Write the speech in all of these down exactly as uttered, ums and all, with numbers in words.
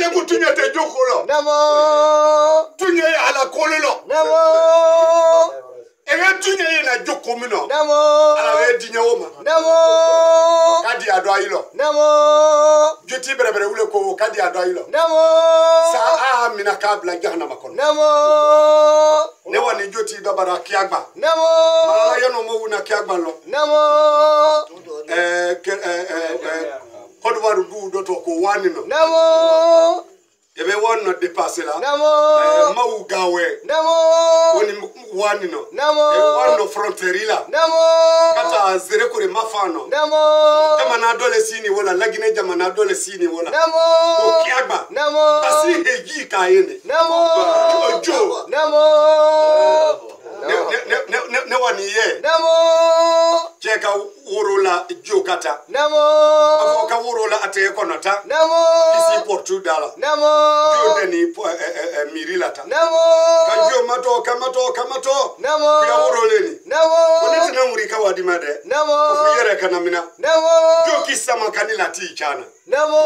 ne ko tunya te jokolo Namo. tunya ya ala kolelo Namo. ege tunya ye na joko mino Namo. ala we dinya woma Namo. kadi ado ayilo Namo. joti bere bere wule ko kadi ado ayilo Namo. sa a mina kabla jahannama kono Namo. ne woni joti do bara kiagba Namo. ala yano mo wuna kiagba lo Namo. eh eh eh kodwaru du do to ko wanino Namo. ebe wonno dépasser la Namo. eh mawu gawe Namo. woni wanino Namo. e wonno frontière la Namo. kata zere kure mafano Namo. jamana dole sini wala lagine jamana dole sini wala Namo. ko kiagba Namo. kasi heji ka yene Namo. ojo Namo. ne ne ne ne ne wani ye Namo. cheka worola jokata Namo. abo ka worola ate konota Namo. kisi portudala Namo. jo deni mirilata Namo. kanjo mato kamato kamato Namo. ya woroleni Namo. woni tina murika wadi made Namo. ko yere kana mina Namo. jo kisama kanila ti chana Namo.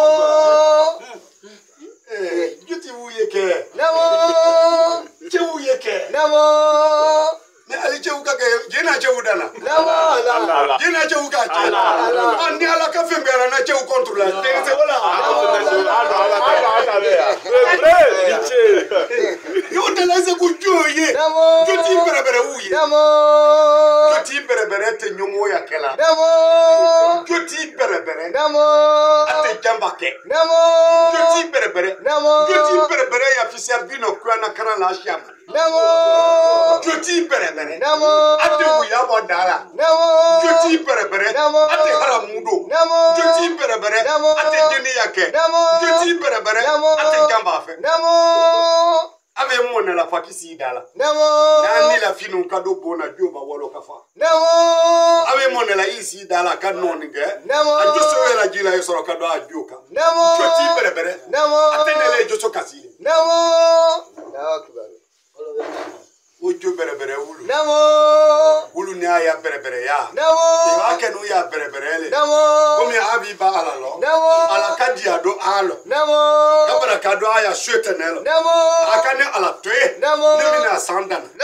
eh juti wuyeke Namo. che wuyeke Namo. ne ali che wuka ke jena che wudana Namo. jena che wuka che andi ala ka fembera na che contrôle tense wala yo de la se ku joye Namo. juti bere bere wuye Namo. juti bere bere te nyomo ya kela Namo. juti bere bere Namo. ate jamba ke Namo. juti bere bere Namo. juti bere bere ya fisar bino kwa na kara la shama Namo. juti bere bere Namo. ate wuya bo dara Namo. juti bere bere Namo. ate haramudo Namo. juti bere bere Namo. ate jeni yake Namo. juti bere bere Namo. ate jamba fe Namo. ave mo na la fakisi dala Namo. na ni la finu kado bona joba wolo kafa Namo. ave mo na la isi dala ka nonige Namo. a joso la jila yesoro kado a joka Namo. juti bere bere Namo. ate ne le joso kasi Namo. Allahu Akbar. ojo bere bere wulu Namo. wulu ni aya bere bere ya Namo. e ake nu ya bere bere le Namo. komi abi ba ala lo Namo. ala kadi ado alo Namo. kabara kado aya shwete nelo Namo. akane ala toe Namo. ne mina sandana